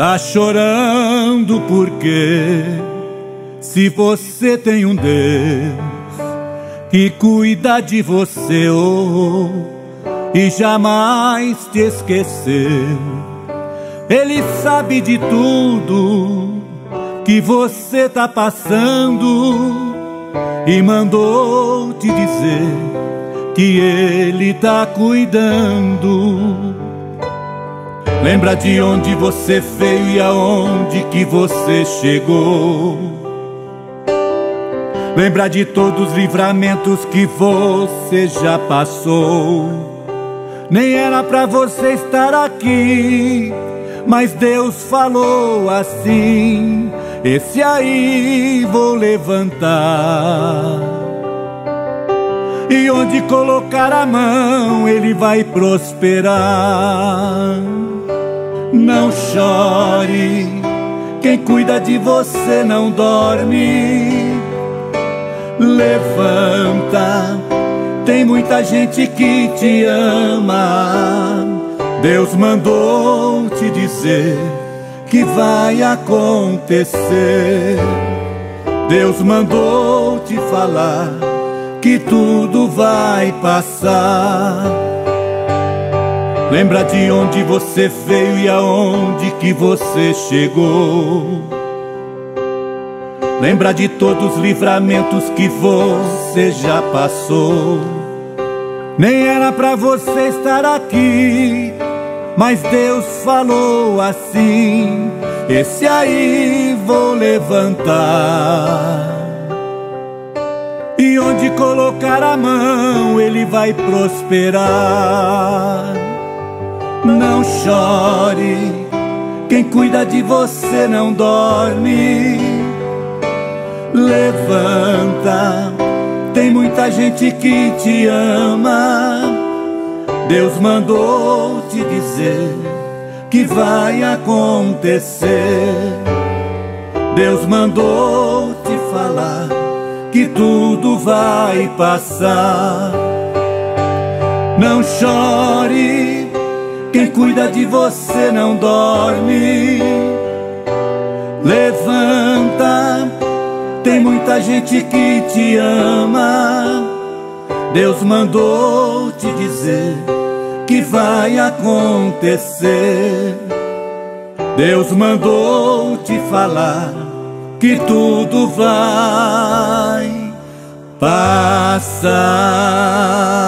Tá chorando porque se você tem um Deus que cuida de você e jamais te esqueceu, Ele sabe de tudo que você tá passando e mandou te dizer que Ele tá cuidando. Lembra de onde você veio e aonde que você chegou. Lembra de todos os livramentos que você já passou. Nem era pra você estar aqui, mas Deus falou assim: esse aí vou levantar, e onde colocar a mão ele vai prosperar. Não chore, quem cuida de você não dorme. Levanta, tem muita gente que te ama. Deus mandou te dizer que vai acontecer. Deus mandou te falar que tudo vai passar. Lembra de onde você veio e aonde que você chegou. Lembra de todos os livramentos que você já passou. Nem era pra você estar aqui, mas Deus falou assim: esse aí vou levantar, e onde colocar a mão ele vai prosperar. Não chore, quem cuida de você não dorme. Levanta, tem muita gente que te ama. Deus mandou te dizer que vai acontecer. Deus mandou te falar que tudo vai passar. Não chore, quem cuida de você não dorme. Levanta, tem muita gente que te ama. Deus mandou te dizer que vai acontecer. Deus mandou te falar que tudo vai passar.